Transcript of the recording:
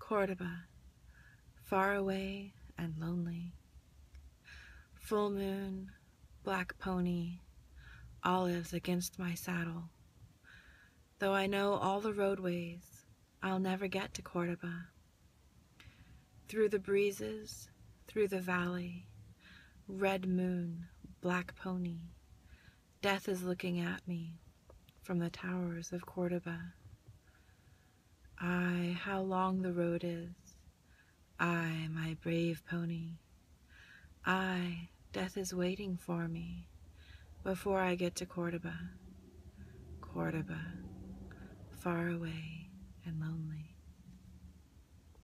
Cordoba, far away and lonely. Full moon, black pony, olives against my saddle. Though I know all the roadways, I'll never get to Cordoba. Through the breezes, through the valley, red moon, black pony, death is looking at me from the towers of Cordoba. Ay, how long the road is. Ay, my brave pony. Ay, death is waiting for me before I get to Cordoba. Cordoba, far away and lonely.